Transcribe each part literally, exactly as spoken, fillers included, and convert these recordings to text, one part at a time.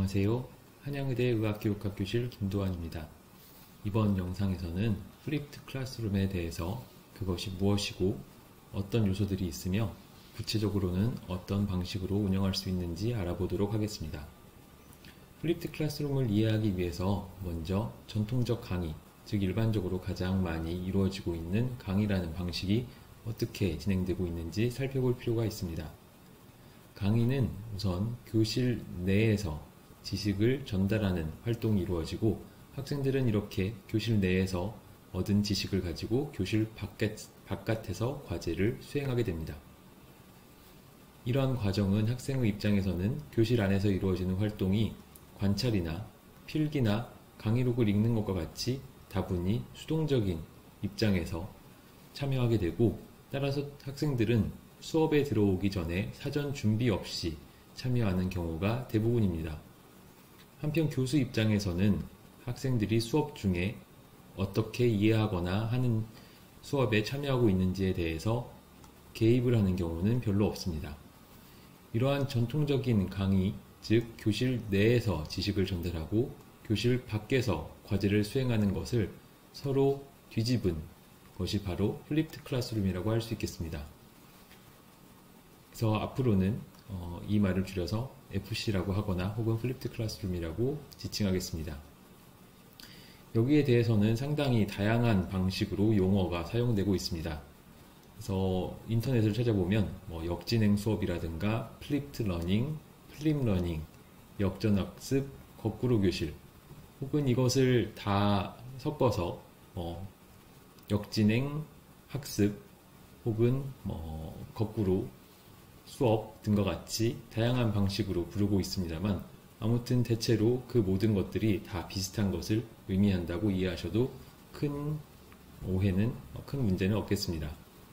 안녕하세요. 한양의대 의학교육학교실 김도환입니다. 이번 영상에서는 플립드 클래스룸에 대해서 그것이 무엇이고 어떤 요소들이 있으며 구체적으로는 어떤 방식으로 운영할 수 있는지 알아보도록 하겠습니다. 플립드 클래스룸을 이해하기 위해서 먼저 전통적 강의, 즉 일반적으로 가장 많이 이루어지고 있는 강의라는 방식이 어떻게 진행되고 있는지 살펴볼 필요가 있습니다. 강의는 우선 교실 내에서 지식을 전달하는 활동이 이루어지고 학생들은 이렇게 교실 내에서 얻은 지식을 가지고 교실 바깥, 바깥에서 과제를 수행하게 됩니다. 이러한 과정은 학생의 입장에서는 교실 안에서 이루어지는 활동이 관찰이나 필기나 강의록을 읽는 것과 같이 다분히 수동적인 입장에서 참여하게 되고, 따라서 학생들은 수업에 들어오기 전에 사전 준비 없이 참여하는 경우가 대부분입니다. 한편 교수 입장에서는 학생들이 수업 중에 어떻게 이해하거나 하는 수업에 참여하고 있는지에 대해서 개입을 하는 경우는 별로 없습니다. 이러한 전통적인 강의, 즉 교실 내에서 지식을 전달하고 교실 밖에서 과제를 수행하는 것을 서로 뒤집은 것이 바로 플립드 클래스룸이라고 할 수 있겠습니다. 그래서 앞으로는 어, 이 말을 줄여서 에프씨라고 하거나 혹은 플립드 클래스룸이라고 지칭하겠습니다. 여기에 대해서는 상당히 다양한 방식으로 용어가 사용되고 있습니다. 그래서 인터넷을 찾아보면 뭐 역진행 수업이라든가 플립드 러닝, 플립 러닝, 역전학습, 거꾸로 교실, 혹은 이것을 다 섞어서 뭐 역진행 학습 혹은 뭐 거꾸로 수업 등과 같이 다양한 방식으로 부르고 있습니다만, 아무튼 대체로 그 모든 것들이 다 비슷한 것을 의미한다고 이해하셔도 큰 오해는, 큰 문제는 없겠습니다.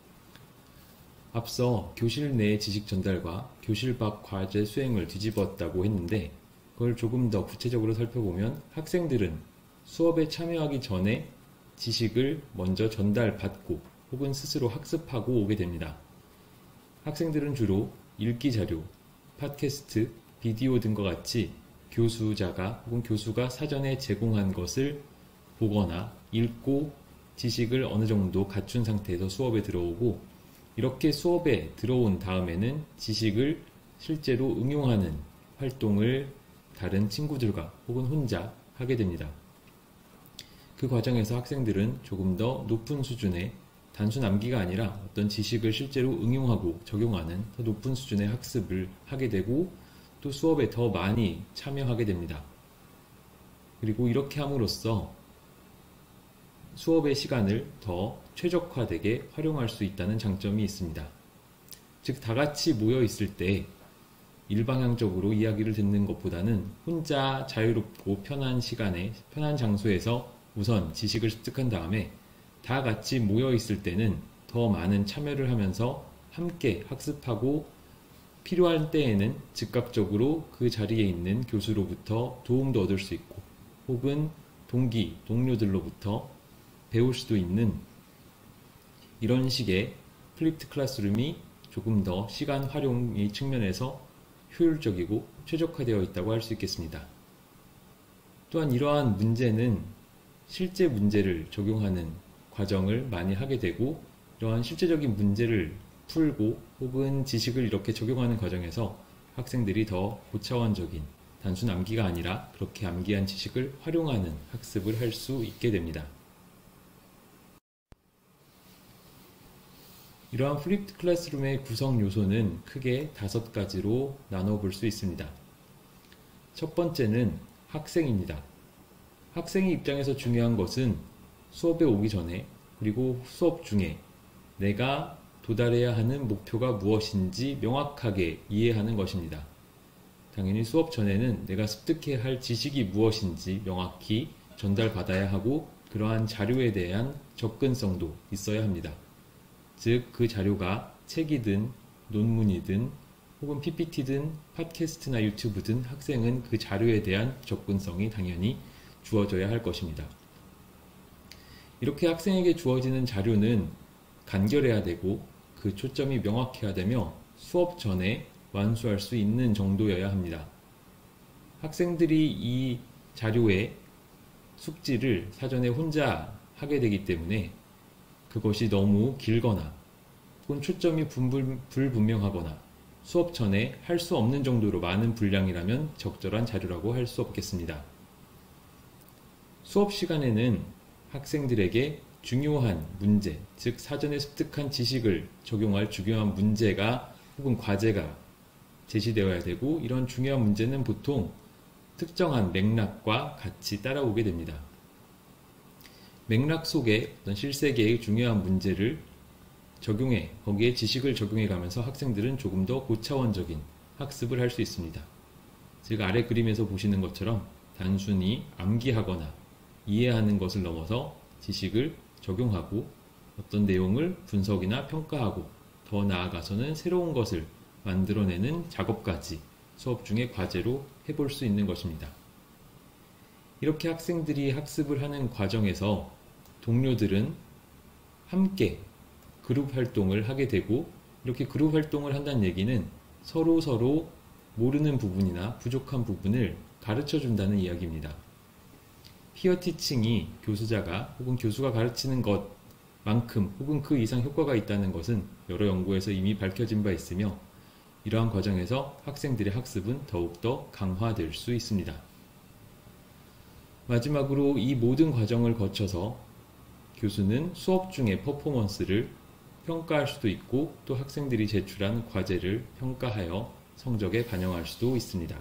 앞서 교실 내 지식 전달과 교실 밖 과제 수행을 뒤집었다고 했는데, 그걸 조금 더 구체적으로 살펴보면 학생들은 수업에 참여하기 전에 지식을 먼저 전달받고 혹은 스스로 학습하고 오게 됩니다. 학생들은 주로 읽기 자료, 팟캐스트, 비디오 등과 같이 교수자가 혹은 교수가 사전에 제공한 것을 보거나 읽고 지식을 어느 정도 갖춘 상태에서 수업에 들어오고, 이렇게 수업에 들어온 다음에는 지식을 실제로 응용하는 활동을 다른 친구들과 혹은 혼자 하게 됩니다. 그 과정에서 학생들은 조금 더 높은 수준의 단순 암기가 아니라 어떤 지식을 실제로 응용하고 적용하는 더 높은 수준의 학습을 하게 되고, 또 수업에 더 많이 참여하게 됩니다. 그리고 이렇게 함으로써 수업의 시간을 더 최적화되게 활용할 수 있다는 장점이 있습니다. 즉, 다 같이 모여 있을 때 일방향적으로 이야기를 듣는 것보다는 혼자 자유롭고 편한 시간에 편한 장소에서 우선 지식을 습득한 다음에 다 같이 모여 있을 때는 더 많은 참여를 하면서 함께 학습하고, 필요한 때에는 즉각적으로 그 자리에 있는 교수로부터 도움도 얻을 수 있고 혹은 동기, 동료들로부터 배울 수도 있는 이런 식의 플립드 클래스룸이 조금 더 시간 활용의 측면에서 효율적이고 최적화되어 있다고 할 수 있겠습니다. 또한 이러한 문제는 실제 문제를 적용하는 과정을 많이 하게 되고, 이러한 실제적인 문제를 풀고 혹은 지식을 이렇게 적용하는 과정에서 학생들이 더 고차원적인 단순 암기가 아니라 그렇게 암기한 지식을 활용하는 학습을 할 수 있게 됩니다. 이러한 플립드 클래스룸의 구성 요소는 크게 다섯 가지로 나눠볼 수 있습니다. 첫 번째는 학생입니다. 학생의 입장에서 중요한 것은 수업에 오기 전에 그리고 수업 중에 내가 도달해야 하는 목표가 무엇인지 명확하게 이해하는 것입니다. 당연히 수업 전에는 내가 습득해야 할 지식이 무엇인지 명확히 전달받아야 하고, 그러한 자료에 대한 접근성도 있어야 합니다. 즉, 그 자료가 책이든 논문이든 혹은 피피티든 팟캐스트나 유튜브든 학생은 그 자료에 대한 접근성이 당연히 주어져야 할 것입니다. 이렇게 학생에게 주어지는 자료는 간결해야 되고 그 초점이 명확해야 되며 수업 전에 완수할 수 있는 정도여야 합니다. 학생들이 이 자료의 숙지를 사전에 혼자 하게 되기 때문에 그것이 너무 길거나 혹은 초점이 분불, 불분명하거나 수업 전에 할 수 없는 정도로 많은 분량이라면 적절한 자료라고 할 수 없겠습니다. 수업 시간에는 학생들에게 중요한 문제, 즉 사전에 습득한 지식을 적용할 중요한 문제가 혹은 과제가 제시되어야 되고, 이런 중요한 문제는 보통 특정한 맥락과 같이 따라오게 됩니다. 맥락 속에 어떤 실세계의 중요한 문제를 적용해, 거기에 지식을 적용해 가면서 학생들은 조금 더 고차원적인 학습을 할 수 있습니다. 즉 아래 그림에서 보시는 것처럼 단순히 암기하거나 이해하는 것을 넘어서 지식을 적용하고 어떤 내용을 분석이나 평가하고 더 나아가서는 새로운 것을 만들어내는 작업까지 수업 중에 과제로 해볼 수 있는 것입니다. 이렇게 학생들이 학습을 하는 과정에서 동료들은 함께 그룹 활동을 하게 되고, 이렇게 그룹 활동을 한다는 얘기는 서로 서로 모르는 부분이나 부족한 부분을 가르쳐 준다는 이야기입니다. 피어 티칭이 교수자가 혹은 교수가 가르치는 것만큼 혹은 그 이상 효과가 있다는 것은 여러 연구에서 이미 밝혀진 바 있으며, 이러한 과정에서 학생들의 학습은 더욱더 강화될 수 있습니다. 마지막으로 이 모든 과정을 거쳐서 교수는 수업 중의 퍼포먼스를 평가할 수도 있고, 또 학생들이 제출한 과제를 평가하여 성적에 반영할 수도 있습니다.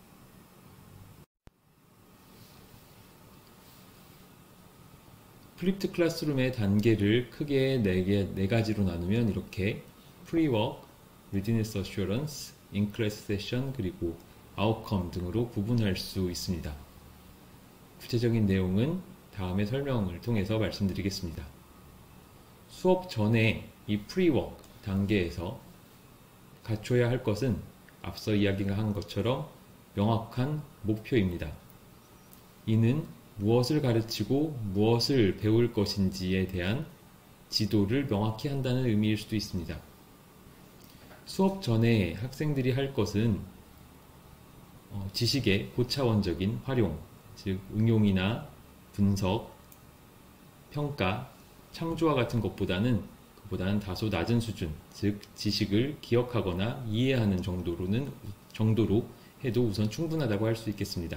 플립드 클래스룸의 단계를 크게 네 개, 네 가지로 나누면 이렇게 Pre-work, Readiness Assurance, In-class Session, 그리고 Outcome 등으로 구분할 수 있습니다. 구체적인 내용은 다음에 설명을 통해서 말씀드리겠습니다. 수업 전에 이 Pre-work 단계에서 갖춰야 할 것은 앞서 이야기한 것처럼 명확한 목표입니다. 이는 무엇을 가르치고 무엇을 배울 것인지에 대한 지도를 명확히 한다는 의미일 수도 있습니다. 수업 전에 학생들이 할 것은 지식의 고차원적인 활용, 즉 응용이나 분석, 평가, 창조와 같은 것보다는 그보다는 다소 낮은 수준, 즉 지식을 기억하거나 이해하는 정도로는 정도로 해도 우선 충분하다고 할 수 있겠습니다.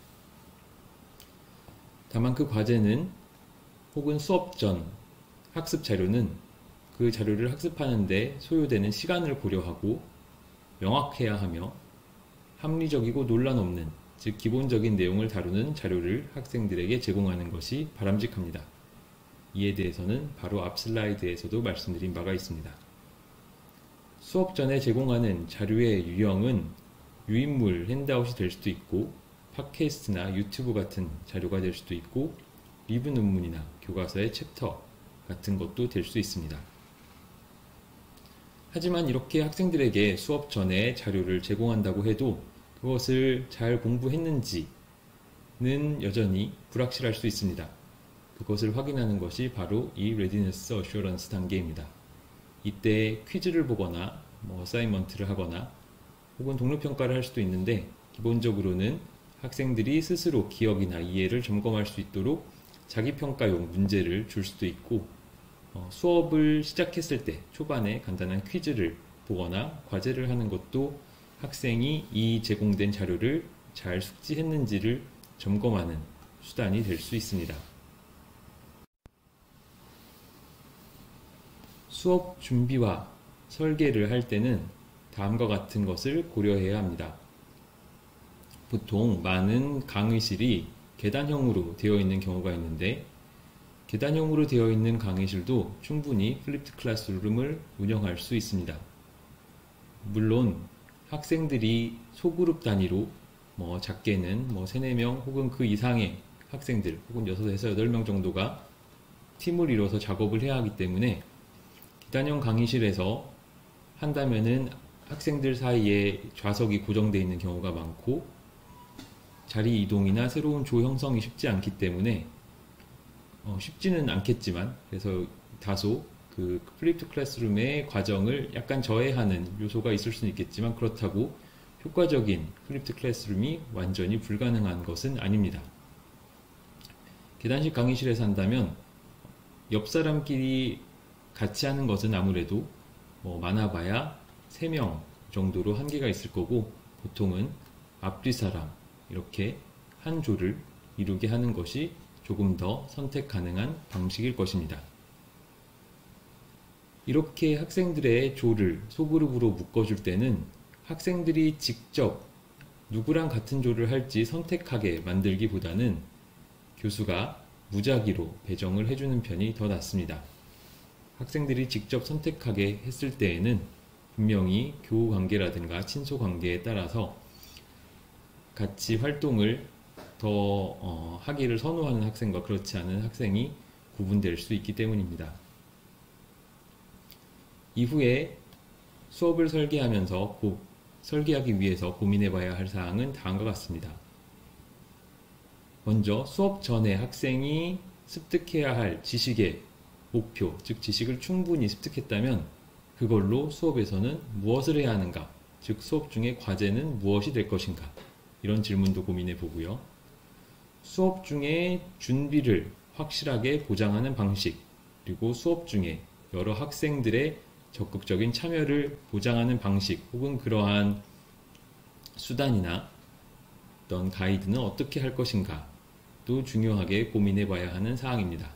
다만 그 과제는 혹은 수업 전 학습 자료는 그 자료를 학습하는 데 소요되는 시간을 고려하고 명확해야 하며, 합리적이고 논란 없는, 즉 기본적인 내용을 다루는 자료를 학생들에게 제공하는 것이 바람직합니다. 이에 대해서는 바로 앞 슬라이드에서도 말씀드린 바가 있습니다. 수업 전에 제공하는 자료의 유형은 유인물, 핸드아웃이 될 수도 있고, 팟캐스트나 유튜브 같은 자료가 될 수도 있고, 리뷰 논문이나 교과서의 챕터 같은 것도 될 수 있습니다. 하지만 이렇게 학생들에게 수업 전에 자료를 제공한다고 해도 그것을 잘 공부했는지는 여전히 불확실할 수 있습니다. 그것을 확인하는 것이 바로 이 Readiness Assurance 단계입니다. 이때 퀴즈를 보거나 뭐 어사이먼트를 하거나 혹은 동료평가를 할 수도 있는데, 기본적으로는 학생들이 스스로 기억이나 이해를 점검할 수 있도록 자기평가용 문제를 줄 수도 있고, 어, 수업을 시작했을 때 초반에 간단한 퀴즈를 보거나 과제를 하는 것도 학생이 이 제공된 자료를 잘 숙지했는지를 점검하는 수단이 될 수 있습니다. 수업 준비와 설계를 할 때는 다음과 같은 것을 고려해야 합니다. 보통 많은 강의실이 계단형으로 되어 있는 경우가 있는데, 계단형으로 되어 있는 강의실도 충분히 플립드 클래스룸을 운영할 수 있습니다. 물론 학생들이 소그룹 단위로 뭐 작게는 뭐 세, 네 명 혹은 그 이상의 학생들 혹은 여섯에서 여덟 명 정도가 팀을 이뤄서 작업을 해야 하기 때문에 계단형 강의실에서 한다면은 학생들 사이에 좌석이 고정되어 있는 경우가 많고, 자리 이동이나 새로운 조 형성이 쉽지 않기 때문에 어, 쉽지는 않겠지만, 그래서 다소 그 플립드 클래스룸의 과정을 약간 저해하는 요소가 있을 수는 있겠지만, 그렇다고 효과적인 플립드 클래스룸이 완전히 불가능한 것은 아닙니다. 계단식 강의실에서 한다면 옆 사람끼리 같이 하는 것은 아무래도 뭐 많아봐야 세 명 정도로 한계가 있을 거고, 보통은 앞뒤 사람 이렇게 한 조를 이루게 하는 것이 조금 더 선택 가능한 방식일 것입니다. 이렇게 학생들의 조를 소그룹으로 묶어줄 때는 학생들이 직접 누구랑 같은 조를 할지 선택하게 만들기보다는 교수가 무작위로 배정을 해주는 편이 더 낫습니다. 학생들이 직접 선택하게 했을 때에는 분명히 교우 관계라든가 친소 관계에 따라서 같이 활동을 더 어, 하기를 선호하는 학생과 그렇지 않은 학생이 구분될 수 있기 때문입니다. 이후에 수업을 설계하면서 고, 설계하기 위해서 고민해 봐야 할 사항은 다음과 같습니다. 먼저 수업 전에 학생이 습득해야 할 지식의 목표, 즉 지식을 충분히 습득했다면 그걸로 수업에서는 무엇을 해야 하는가, 즉 수업 중에 과제는 무엇이 될 것인가, 이런 질문도 고민해 보고요. 수업 중에 준비를 확실하게 보장하는 방식, 그리고 수업 중에 여러 학생들의 적극적인 참여를 보장하는 방식, 혹은 그러한 수단이나 어떤 가이드는 어떻게 할 것인가 도 중요하게 고민해 봐야 하는 사항입니다.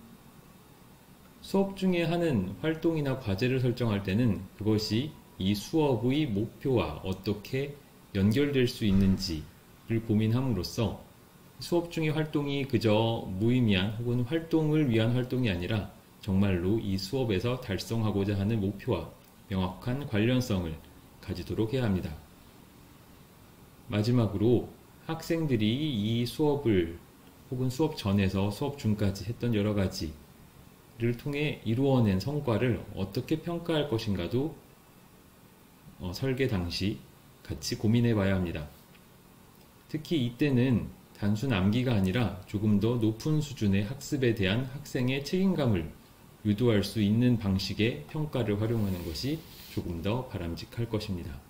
수업 중에 하는 활동이나 과제를 설정할 때는 그것이 이 수업의 목표와 어떻게 연결될 수 있는지를 고민함으로써 수업 중의 활동이 그저 무의미한 혹은 활동을 위한 활동이 아니라 정말로 이 수업에서 달성하고자 하는 목표와 명확한 관련성을 가지도록 해야 합니다. 마지막으로 학생들이 이 수업을 혹은 수업 전에서 수업 중까지 했던 여러 가지를 통해 이루어낸 성과를 어떻게 평가할 것인가도 어, 설계 당시 같이 고민해 봐야 합니다. 특히 이때는 단순 암기가 아니라 조금 더 높은 수준의 학습에 대한 학생의 책임감을 유도할 수 있는 방식의 평가를 활용하는 것이 조금 더 바람직할 것입니다.